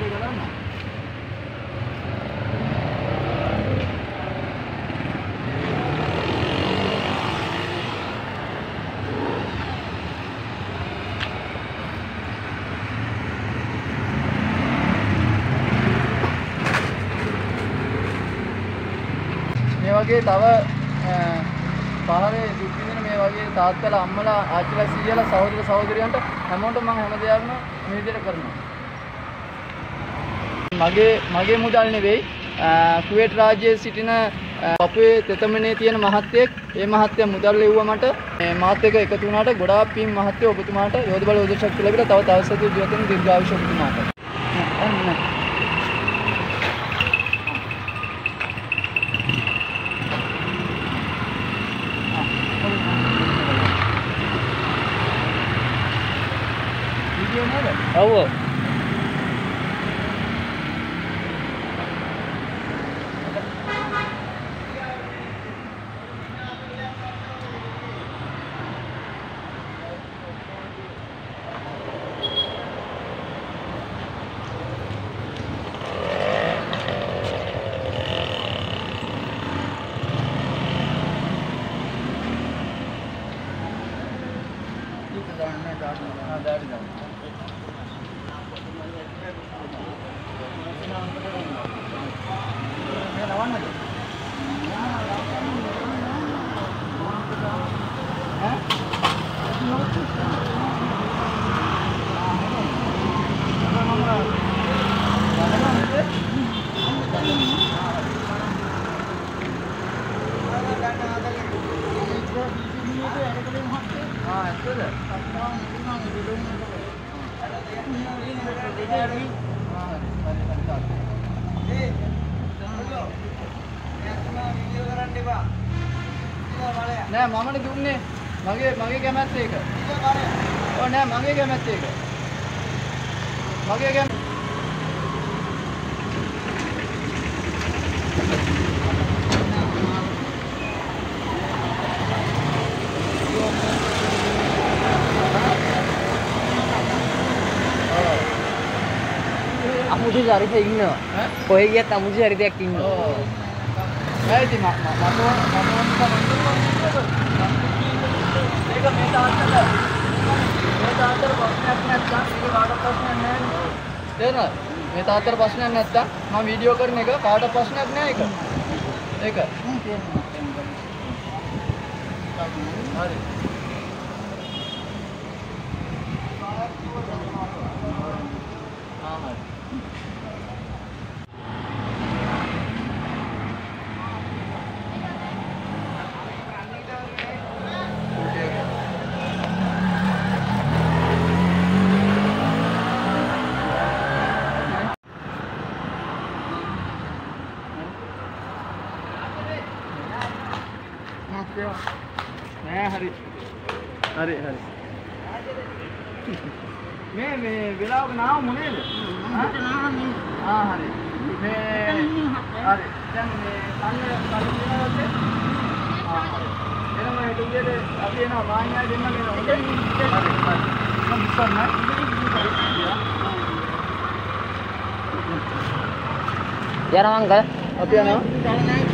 කඩේ ගලවන්න. මේ වගේ තව පහරේ දුක් විඳින මේ වගේ තාත්තලා අම්මලා ආච්චිලා සීයලා සහෝදර සහෝදරියන්ට හැමෝටම මම හැමදේම මේ විදිහට කරනවා. මගේ මුදල් නෙවෙයි කුවේට් රාජ්‍යයේ සිටින අපේ තෙතමනේ තියෙන මහත්තයෙක් ඒ මහත්තයා මුදල් ලැබුවා මට මාත් එක්ක එකතු වුණාට ගොඩාක් පින් මහත්තයෝ ඔබතුමාට යෝධ බල යෝධ ශක්තිය ලැබිලා තව තවසතු ජීවිතේ දීර්ඝායුෂ ඔබතුමාට. ඔව් නෑ මමනේ දුන්නේ මගේ කැමැත්ත ඒක. ඔව් නෑ මගේ කැමැත්ත ඒක. මගේ කැමැත්ත අමුතු චරිතයක් ඉන්නවා. කොහෙ ගියත් අමුතු චරිතයක් ඉන්නවා. ඔව්. ඇයිද ඒක මේ තාත්තට ප්‍රශ්නයක් නැත්නම් ඒක කාටවත් ප්‍රශ්නයක් නැහැ. තේරෙනවද? මේ තාත්තට ප්‍රශ්නයක් නැත්නම් මම වීඩියෝ කරන එක කාටවත් ප්‍රශ්නයක් නෑ ඒක. ඒක. හරි. නෑ හරි හරි හරි මේ වෙලාවක නාව මොනේද හරි මේ හරි දැන් මේ අන්න කලියවලේ එනම ඒ දුරියට අපි එනවා මාන්‍යය දෙන්න වෙනවා හරි හරි මම ඉස්සන්න යනවා අංකල් අපි යනවා